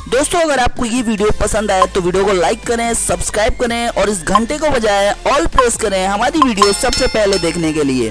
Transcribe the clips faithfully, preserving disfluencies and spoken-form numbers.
दोस्तों अगर आपको ये वीडियो पसंद आए तो वीडियो को लाइक करें, सब्सक्राइब करें और इस घंटे को बजाय ऑल प्रेस करें हमारी वीडियो सबसे पहले देखने के लिए।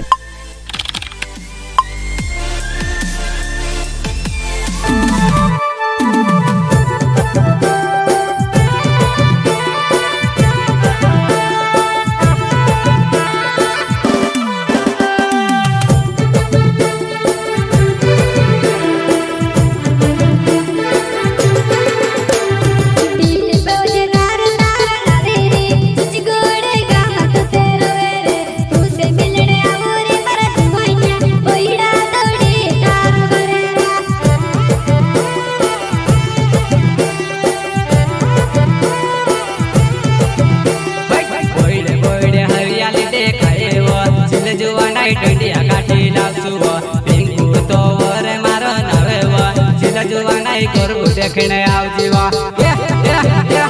डंडिया काटी लासुवा पिंकू तो वर मारो नवेवा सिला जुवानाई करबू देखने आवजीवा या या या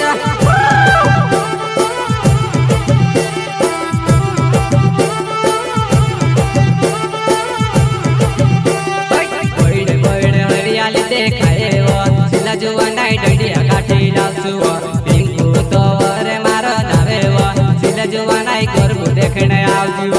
बड़े बड़े हरियाली देखाए वो सिला जुवानाई डंडिया काटी लासुवा पिंकू तो वर मारो नवेवा सिला जुवानाई करबू देखने आवजीवा।